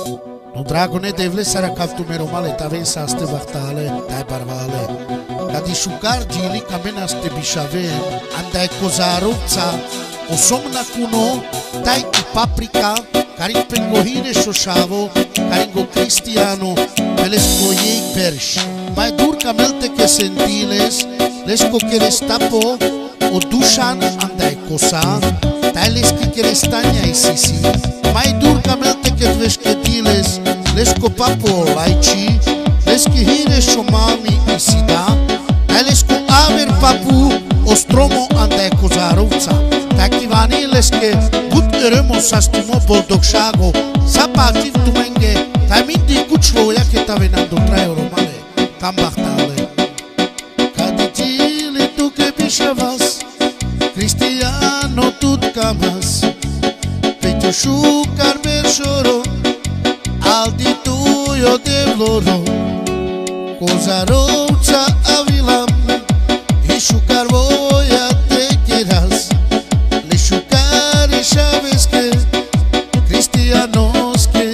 No dragone devle sara kaftu mero male taven sa ste vaktale dai parvale. Kadi shukar jili kamena ste bishave andai kozarutsa o somna kuno dai i paprika karin pengohine shoshavo karingo cristiano pelesco ei persh. Mai dur camelte que sentiles lesco que restapo o dushan andai cosa tailes que restania i sisi. Mai dur camelte que vesquetiles lesco papo laici lesco hire shomami i sida tailes aver papu ostromo andai kozarutsa takivani leske gut eremo sastimo boldokshago sapativ tumenge tamindi kuchlo ya que ta venando traio romale tambachtale kaditile tu que bishavas cristiano tut kamas pecho shukar bershoro aldi tuyo de vloro kozarovca avilam i shukar voja te kiras le shukar i shaveske cristianos que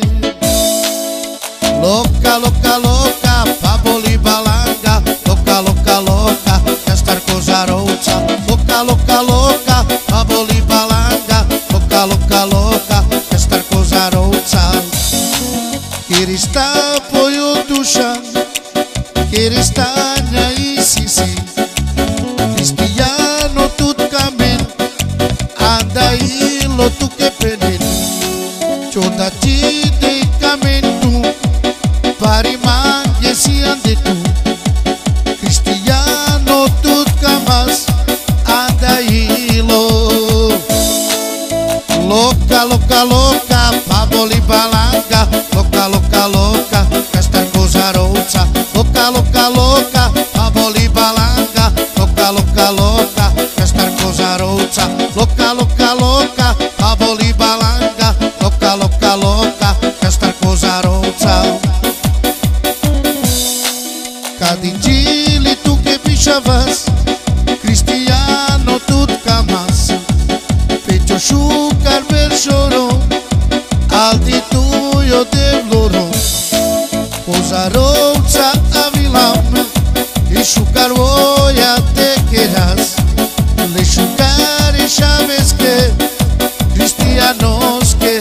loca, loca, loca, paboli balanga, loca, loca, loca, castar kozarovca, loca, loca, loca, paboli balanga, loca, loca, loca, castar kozarovca. Kirista pojo dushan, kiristanja i sisi, cristiano tut kamen, anda ilo tu que penen, choda ti de kamen tu. Pari mange si ande tu cristiano tut kamas anda ilo loca, loca, loca, paboli balanga loca, loca, loca, castar kozarovca loca, loca, loca, paboli balanga loca, loca, loca, castar kozarovca loca, loca, loca, paboli balanga loca, loca, loca, castar kozarovca. Kadinjili tu que bishavas cristiano tut kamas pecho shukar bershoro aldi tuyo de vloro kozarovca avilam i shukar voja te keras le shukar i shaveske cristianos que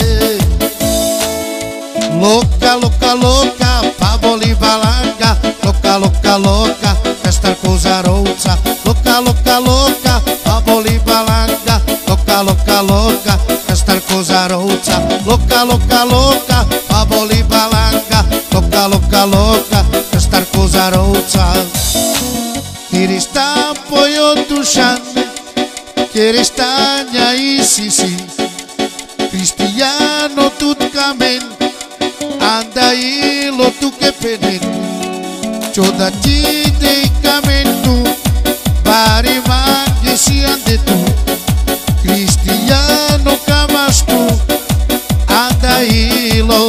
loca, loca, loca, paboli balanga loca, loca, loca, castar kozarovca loca, loca, loca, paboli balanga loca, loca, loca, castar kozarovca loca, loca, loca, paboli balanga loca, loca, loca, castar kozarovca. Kirista pojo dushan, kiristanja i sisi, cristiano tut kamen, anda ilo tu que penen, choda ti de kamen tu, pari mange si ande tu, cristiano kamas tu, anda ilo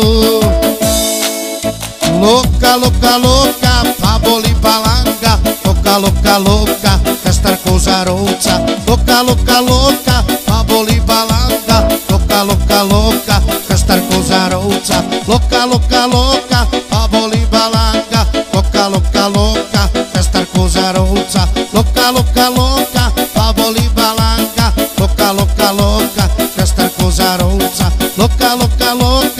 loca, loca, loca, paboli balanga loca, loca, loca, castar kozarovca loca, loca, loca, paboli balanga loca, loca, loca, castar kozarovca loca, loca, loca, paboli balanga loca, loca, loca, castar kozarovca loca, loca, loca, paboli balanga loca, loca, loca, castar kozarovca loca, loca, loca.